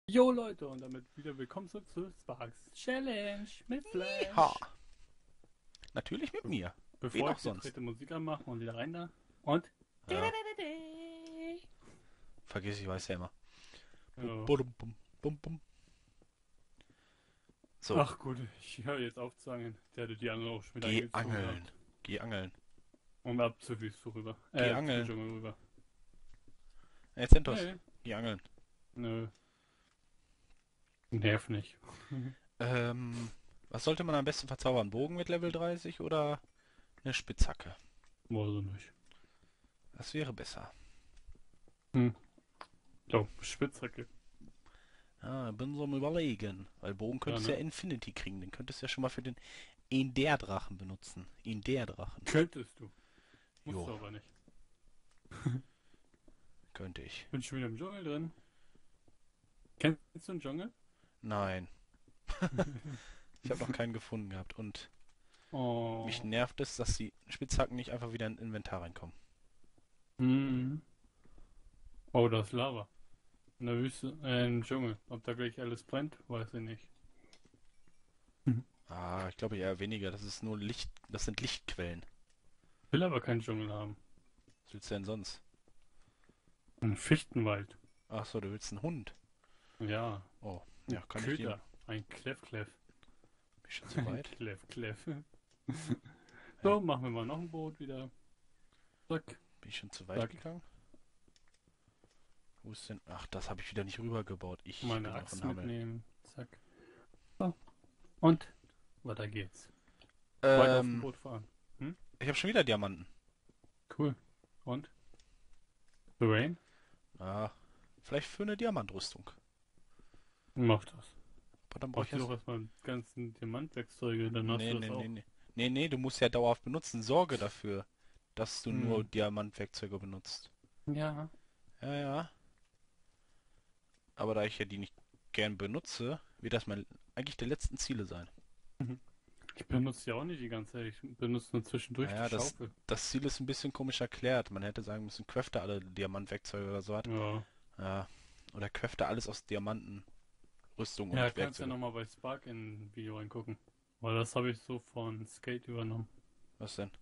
Jo Leute, und damit wieder willkommen zurück zu Sparks Challenge mit Ha, Flash. natürlich mit Be mir. Wen Bevor auch ich die sonst. dritte Musik anmache und wieder rein da. Und. Ja, vergiss ich, weiß ja immer. Bum, Ja. budum, bum, bum, bum. So, Ach gut, ich höre jetzt auf zu angeln. Der hatte die Angel auch schon wieder geh eingezogen angeln. gehabt. Geh angeln. Und ab zur Wüste rüber. Geh Zum angeln. Dschungel rüber. Hey, Zentos, Nee, geh angeln. nö. Nerv nicht. Ähm, was sollte man am besten verzaubern? Bogen mit Level 30 oder eine Spitzhacke? Weiß ich nicht. Das wäre besser. Hm. So, Spitzhacke. Ja, bin so am Überlegen. Weil Bogen Ja, könntest du ja ne? Infinity kriegen. Den könntest du ja schon mal für den Ender-Drachen benutzen. Ender-Drachen. Könntest du. Musst Jo, du aber nicht. könnte ich. Bin schon wieder im Dschungel drin. Kennst du den Dschungel? Nein. Ich habe noch keinen gefunden gehabt. Und mich Oh. nervt es, dass die Spitzhacken nicht einfach wieder in Inventar reinkommen. Mhm. Oh, das ist Lava. In der Wüste, im Dschungel. Ob da gleich alles brennt, weiß ich nicht. Mhm. Ah, ich glaube eher weniger. Das ist nur Licht. Das sind Lichtquellen. Will aber keinen Dschungel haben. Was willst du denn sonst? Ein Fichtenwald. Ach so, du willst einen Hund. Ja. Oh, Ein ja, kann ich dir. Köter. Ein Kleff-Kleff. Bin ich schon zu Ein weit? Kleff-Kleff. Hey, So, machen wir mal noch ein Boot wieder. Zack, bin ich schon zu weit zack. gegangen? Wo ist denn? Ach, das habe ich wieder nicht rübergebaut. Ich Meine bin noch Axt ein Hammel. mitnehmen. Zack. So. Und weiter geht's. Weiter auf dem Ähm, Boot fahren. Hm? ich habe schon wieder Diamanten. Cool. Und? The Rain? Ah, vielleicht für eine Diamantrüstung. Mach das. Aber dann brauche ich Brauchst du doch erst. erstmal die ganzen Diamantwerkzeuge, dann hast Nee, du das nee, nee, auch. nee. Nee, nee, du musst ja dauerhaft benutzen. Sorge dafür, dass du nur Hm. Diamantwerkzeuge benutzt. Ja. Ja, ja. Aber da ich ja die nicht gern benutze, wird das mein eigentlich der letzten Ziele sein. Mhm. Ich benutze die auch nicht die ganze Zeit. Ich benutze nur zwischendurch die Naja, Schaufel. das Ziel ist ein bisschen komisch erklärt. Man hätte sagen müssen, crafte alle Diamantwerkzeuge oder so was. Ja. Ja. Oder crafte alles aus Diamanten, Rüstung Ja, und kannst ja Werkzeuge. nochmal bei Spark in ein Video reingucken. Weil das habe ich so von Skate übernommen. Was denn?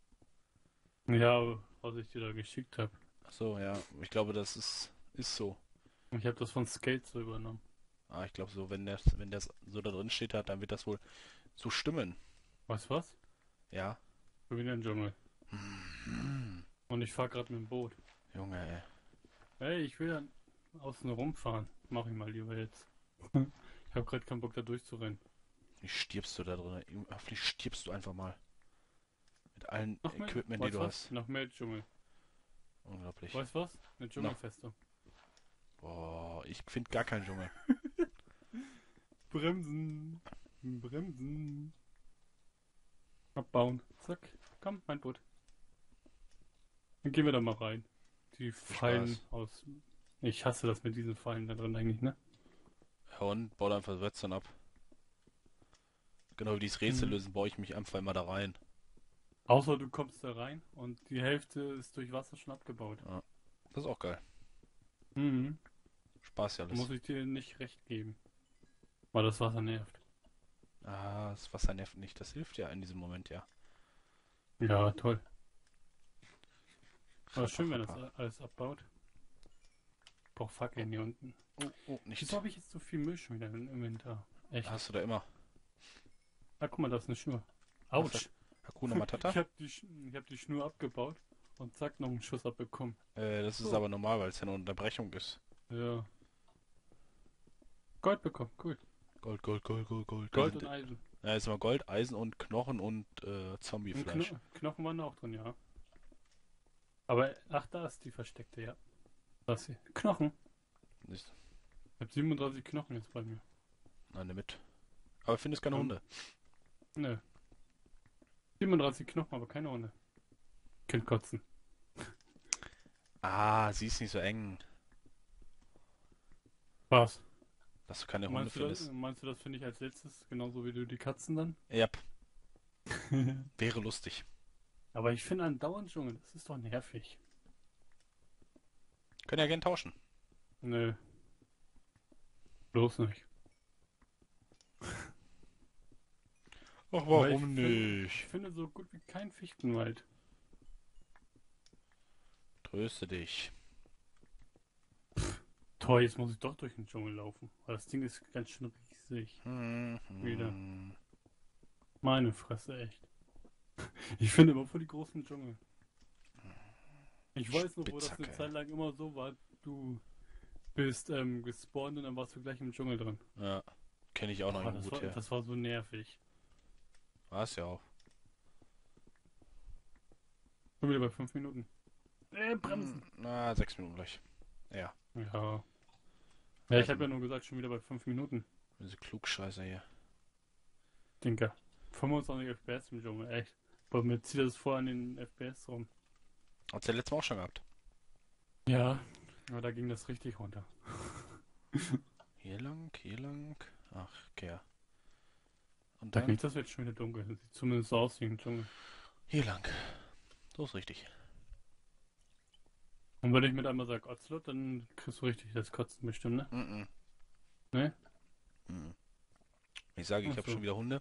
Ja, was ich dir da geschickt habe. Ach so, ja. Ich glaube, ist so. Ich habe das von Skate so übernommen. Ah, ich glaube so, wenn das so da drin steht hat, dann wird das wohl so stimmen. Weißt du was? Ja. Ich bin wieder im Dschungel. Hm. Und ich fahre gerade mit dem Boot. Junge, ey. Ey, ich will dann außen rumfahren. Mach ich mal lieber jetzt. Ich habe gerade keinen Bock da durchzurennen. Wie stirbst du da drin? Hoffentlich stirbst du einfach mal. Mit allen Noch mehr? Equipment, die Weißt du du was? hast. Noch mehr Dschungel. Unglaublich. Weißt du was? Eine Noch. Dschungelfestung. Boah, ich finde gar keinen Dschungel. Bremsen. Bremsen. Abbauen. Zack. Komm, mein Boot. Dann gehen wir da mal rein. Die Viel Fallen Spaß. aus. Ich hasse das mit diesen Fallen da drin eigentlich, ne? Ja, und baue einfach Redstone ab. Genau wie dieses Rätsel Mhm. lösen, baue ich mich einfach immer da rein. Außer du kommst da rein und die Hälfte ist durch Wasser schon abgebaut. Ja, das ist auch geil. Mhm. Spaß ja Da alles. muss ich dir nicht recht geben. Weil das Wasser nervt. Ah, das Wasser nervt nicht. Das hilft ja in diesem Moment, ja. Ja, toll. Aber Rappa, schön, wenn das rappa. alles abbaut. Ich brauch Oh, Fackeln hier unten. oh, Wieso nicht. habe ich jetzt so viel Müll schon wieder im Inventar? Echt? Hast du da immer. Ah, guck mal, da ist eine Schnur. Was hat Autsch. Hakuna Matata? Ich hab die Schnur abgebaut und zack, noch einen Schuss abbekommen. Das ist So. aber normal, weil es ja eine Unterbrechung ist. Ja. Gold bekommen, cool. Gold, Gold, Gold, Gold, Gold. Gold und Eisen. Ja, ist immer Gold, Eisen und Knochen und Und Zombiefleisch. Knochen waren da auch drin, ja. Aber, ach, da ist die versteckte, ja. Das hier. Knochen. Nicht. Ich hab 37 Knochen jetzt bei mir. Nein, mit. Aber findest keine Und, Hunde. nö. 37 Knochen, aber keine Hunde. Kind kotzen. Ah, sie ist nicht so eng, Was? dass du keine Hunde findest. Meinst du, das finde ich als letztes, genauso wie du die Katzen dann? Ja, wäre lustig. Aber ich finde andauernd Dschungel, das ist doch nervig. Können ja gern tauschen. Nö. Bloß nicht. Ach, Weil warum ich nicht? finde so gut wie kein Fichtenwald. Tröste dich. Toll, jetzt muss ich doch durch den Dschungel laufen. Weil das Ding ist ganz schön riesig. Wieder. Mhm. Meine Fresse, echt. Ich finde immer voll die großen Dschungel. Ich weiß noch, wo das eine Spitzhacke. Zeit lang immer so war. Du bist gespawnt und dann warst du gleich im Dschungel drin. Ja, kenne ich auch noch Boah, irgendwo gut her. das war so nervig. War es ja auch. Bin wieder bei 5 Minuten. Bremsen. Na, 6 Minuten gleich. Ja, Ja. Ja, ich habe ja nur gesagt, schon wieder bei 5 Minuten. diese Klugscheißer hier. Denke. 25 FPS im Dschungel, echt. Bei mir zieht das vor an den FPS rum. Hat's ja letztes Mal auch schon gehabt. Ja. Aber da ging das richtig runter. Hier lang, hier lang. Ach, okay. Und Sag dann nicht, das wird schon wieder dunkel. Das sieht zumindest so aus wie im Dschungel. hier lang. So ist richtig. Und wenn ich mit einmal sage Ocelot, dann kriegst du richtig das Kotzen bestimmt, ne? Mhm. Ne? Mhm. Ich sage, ich Ach habe so. schon wieder Hunde.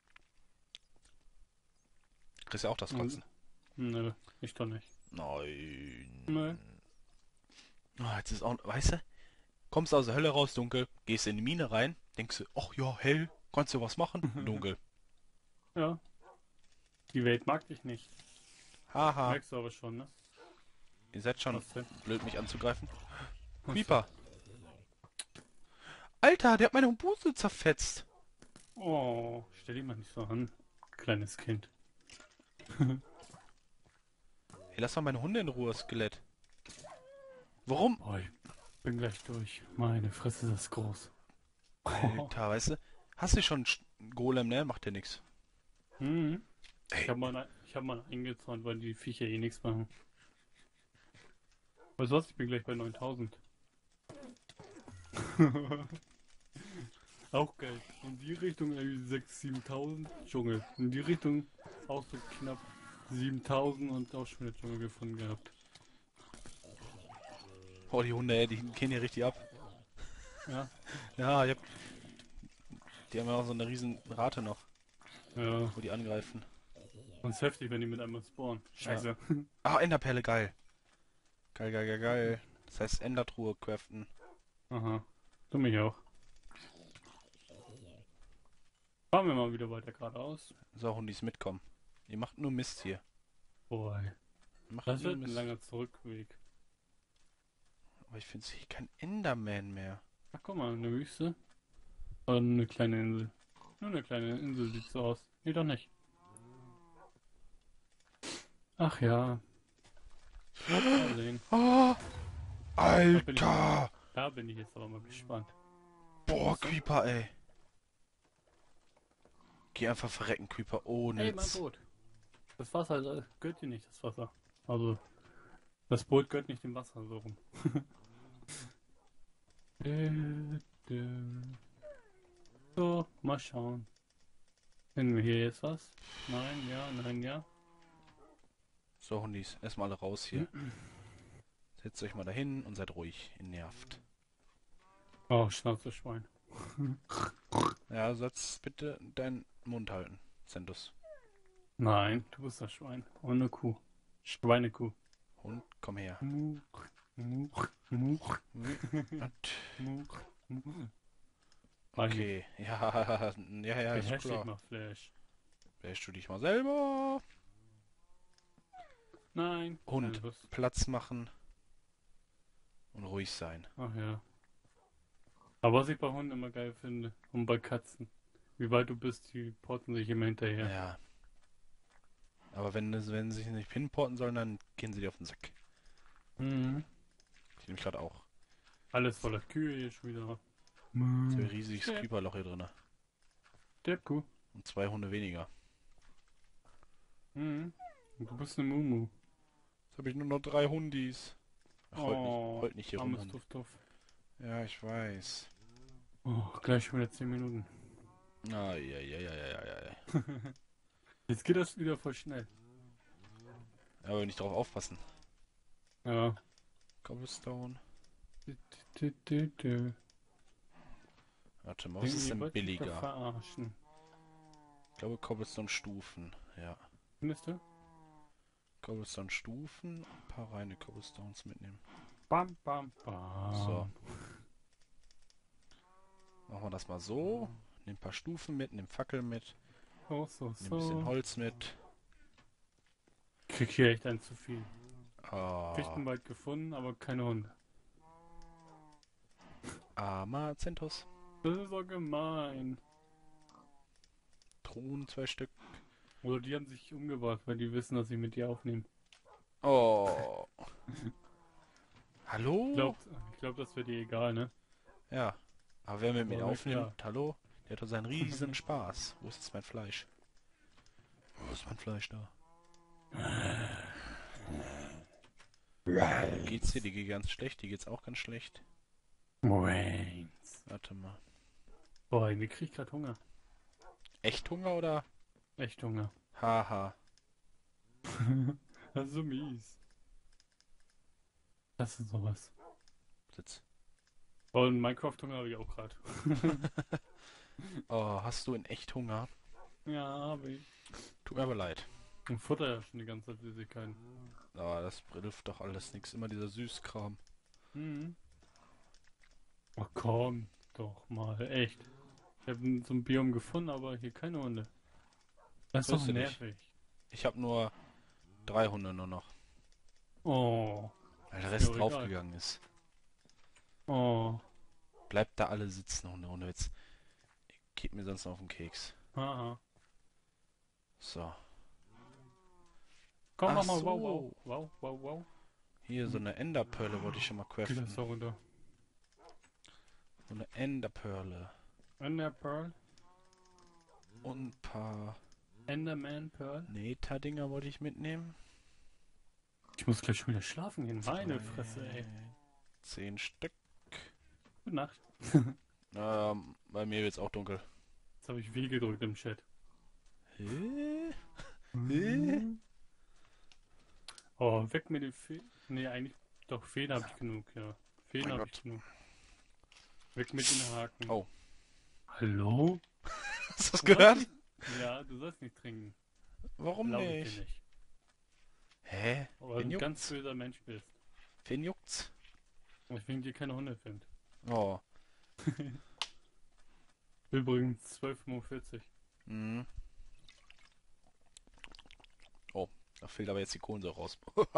Kriegst ja auch das Kotzen. Nö, ich doch nicht. Nein. Nö. Ah, jetzt ist auch, weißt du, kommst aus der Hölle raus, dunkel, gehst in die Mine rein, denkst du, ach ja, hell, kannst du was machen? Dunkel. Ja, die Welt mag dich nicht. Haha, Merkst du aber schon, ne? ihr seid schon Was denn? blöd, mich anzugreifen. Was denn? Creeper. Alter, der hat meine Buße zerfetzt. Oh, stell dich mal nicht so an, kleines Kind. Ey, lass mal meine Hunde in Ruhe, Skelett. Warum? Oh, ich bin gleich durch. Meine Fresse, ist das groß. Alter, weißt du, hast du schon einen Golem, ne? Macht ja nix. Mhm. Ey, Ich hab mal eingezäunt, weil die Viecher eh nichts machen. Weißt du was? Ich bin gleich bei 9000. Auch geil. In die Richtung irgendwie 6.000, 7.000 Dschungel. In die Richtung auch so knapp 7.000 und auch schon wieder Dschungel gefunden gehabt. oh, die Hunde, ey, die gehen hier richtig ab. Ja, Ja, die haben ja auch so eine riesen Rate noch, ja. wo die angreifen. Und es ist heftig, wenn die mit einmal spawnen. Scheiße. Ah, Enderperle, geil. Geil, geil, geil, geil. Das heißt Endertruhe craften. Aha. Du mich auch. Fahren wir mal wieder weiter geradeaus. So, Hundis mitkommen. Ihr macht nur Mist hier. Boah, Ihr macht das nur wird ein Mist. langer Zurückweg. Aber ich finde hier kein Enderman mehr. Ach, guck mal, eine Wüste. Und eine kleine Insel. Nur eine kleine Insel sieht so aus. Nee, doch nicht. Ach ja. Mal sehen. Oh, Da bin ich, Alter! da bin ich jetzt aber mal gespannt. Boah, Was denn? Creeper, ey. Geh einfach verrecken, Creeper. Oh, Ey, mein nix. Boot. Das Wasser gehört dir nicht, das Wasser. Also, das Boot gehört nicht dem Wasser, so rum. So, mal schauen. Finden wir hier jetzt was? Nein, ja, nein, ja. So, Hundis, erstmal alle raus hier. Setzt euch mal dahin und seid ruhig. Ihr nervt. Oh, Schnauze-Schwein. Ja, sollst bitte deinen Mund halten, Sendus. Nein, du bist das Schwein. Ohne Kuh. Schweinekuh. Hund, komm her. Much, much, much, Und, much, much. okay, ja, ja, ist Beherrsch dich klar. mal, Flash. Beherrschst du dich mal selber? Nein. Hund, Keine Lust. Platz machen und ruhig sein. Ach ja. Aber was ich bei Hunden immer geil finde und bei Katzen. Wie weit du bist, die porten sich immer hinterher. Ja. Aber wenn sie sich nicht pinporten sollen, dann gehen sie dir auf den Sack. Mhm. Ich nehme gerade auch. Alles voller Kühe hier schon wieder. So ein Mhm. riesiges Ja. Creeperloch hier drin. Der Kuh. Und 2 Hunde weniger. Mhm. Und du bist eine Mumu. Jetzt habe ich nur noch 3 Hundis. Ach, Oh, heult nicht hier rum, armes Hund. Tuff Tuff. Ja, ich weiß. Oh, gleich schon wieder 10 Minuten. Eieieiei. Jetzt geht das wieder voll schnell. Aber wenn nicht drauf aufpassen. Ja. Cobblestone. Du, du, du, du. Warte mal, was ist Ihr denn wollt mich doch billiger? verarschen. Ich glaube Cobblestone Stufen. Ja. Findest du? Cobblestone Stufen. Ein paar reine Cobblestones mitnehmen. Bam, bam, So. bam. Machen wir das mal so. Nimm ein paar Stufen mit, nimm Fackel mit, So, so, nimm ein bisschen so. Holz mit. Krieg hier echt ein zu viel. Ah, Fichtenwald gefunden, aber keine Hunde. Amazentos. Das ist doch gemein. Truhen, 2 Stück. Oder die haben sich umgebracht, weil die wissen, dass sie mit dir aufnehmen. Oh. Ich Hallo? glaub, das wäre dir egal, ne? Ja. Aber wer mit mir Aber aufnimmt, klar. hallo? Der hat doch seinen riesen Spaß. Wo ist jetzt mein Fleisch? Wo ist mein Fleisch da? Geht's dir? Die geht ganz schlecht. Die geht's auch ganz schlecht. Brains. Warte mal. Boah, irgendwie krieg ich grad Hunger. Echt Hunger oder? Echt Hunger. Haha. Das ist so mies. Das ist sowas. Sitz. Und Minecraft-Hunger habe ich auch gerade. Oh, hast du in echt Hunger? Ja, habe ich. Tut mir aber leid. Und Futter ja schon die ganze Zeit Süßigkeiten. Aber das hilft doch alles nichts. Immer dieser Süßkram. Mhm. Oh komm, doch mal, echt. Ich habe so ein Biom gefunden, aber hier keine Hunde. Das ist Grüß doch dich. nervig. Ich habe nur 3 Hunde nur noch. Oh, Weil der ist mir Rest auch egal. draufgegangen ist. Oh, Bleibt da alle sitzen, Hunde. Ohne Witz. Geht mir sonst noch auf den Keks. haha. So. Komm, Ach mach mal, so. wow, wow, wow, wow, wow. Hier so eine Enderperle wollte ich schon mal Geht craften. das da runter? So eine Enderperle. Ender Pearl? Und ein paar Enderman Pearl? Nether-Dinger wollte ich mitnehmen. Ich muss gleich schon wieder schlafen gehen. Meine 2, Fresse, ey. 10 Stück. Gute Nacht. Bei mir wird's auch dunkel. Jetzt habe ich W gedrückt im Chat. Hä? Oh, weg mit den Feen. Nee, eigentlich doch Feen habe ich genug, ja. Feen Mein habe Gott. ich genug. Weg mit den Haken. Oh. Hallo? Hast du das gehört? Ja, du sollst nicht trinken. Warum Glaube ich dir nicht? nicht. Hä? Aber Wen du ein ganz juckt's? böser Mensch bist. Wen juckt's? Und ich wegen dir keine Hunde findet. Oh. Übrigens 12:45 Mhm. Oh, da fehlt aber jetzt die Kohlensäure raus.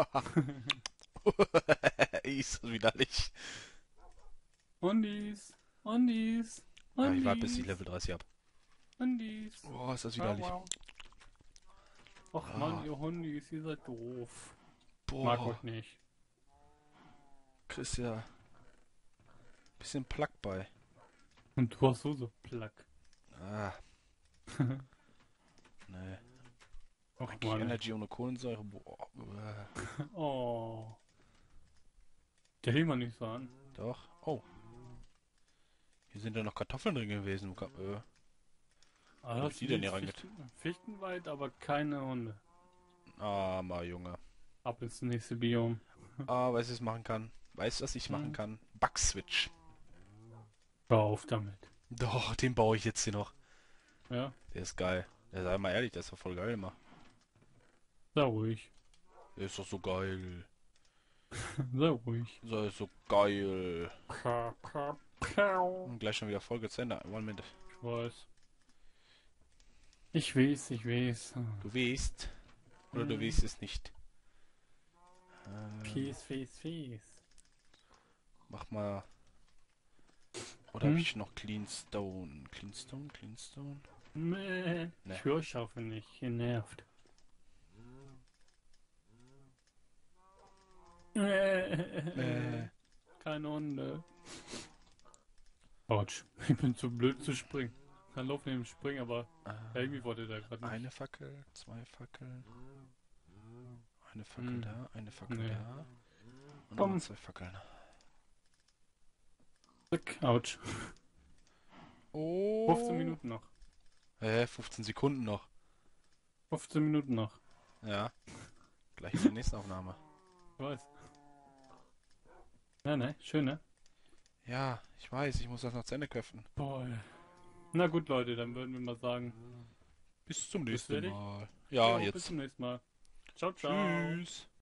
Ist das widerlich. Hundis, Hundis, Ja, ich warte bis ich Hundis, Level 30 hab. Hundis. Oh, ist das Wow, widerlich. wow. Och Ah. Mann, ihr Hundis, ihr seid doof. Mag Boah, euch nicht. kriegst ja bisschen Plack bei. Und du hast so Plack. Ah, nee. Och Eigentlich Mann. Energy ohne Kohlensäure. Boah. Oh. Der hielt man nicht so an. Doch. Oh. Hier sind ja noch Kartoffeln drin gewesen. Ah, Wo hab das ich die denn ist hier reinget? Fichtenwald, aber keine Hunde. Armer Junge. Ab ins nächste Biom. Ah, weißt du, was ich machen kann? Weißt du, was ich machen kann? Bug-Switch. Hör auf damit. Doch, den baue ich jetzt hier noch. Ja, Der ist geil. Der sei mal ehrlich, der ist doch voll geil immer. sei ruhig. Der ist doch so geil. Sei ruhig. Der ist so geil. Und gleich schon wieder Folge zu Ende. One minute. Ich weiß. Ich weiß, ich weiß. Du weißt. Oder du weißt es nicht. Fies, fies, fies. Mach mal. Oder habe ich noch Clean Stone? Clean Stone? Clean Stone? Nee. Nee. Ich höre Schaufel nicht. Ihr nervt. Keine Hunde. Autsch. Ich bin zu blöd zu springen. Kann laufen neben springen, aber irgendwie wollte der gerade nicht. Eine Fackel, 2 Fackeln. Eine Fackel da, eine Fackel Nee. da. Und Komm. nochmal 2 Fackeln. Zack. Autsch. Oh. 15 Minuten noch. 15 Sekunden noch. 15 Minuten noch. Ja. Gleich in der nächsten Aufnahme. Ich weiß. Ja, ne? Schön, ne? Ja, ich weiß, ich muss das noch zu Ende köpfen. Boah. Na gut, Leute, dann würden wir mal sagen, Bis zum bist du nächsten fertig? Mal. Ja, Jo, bis jetzt. zum nächsten Mal. Ciao, ciao. Tschüss.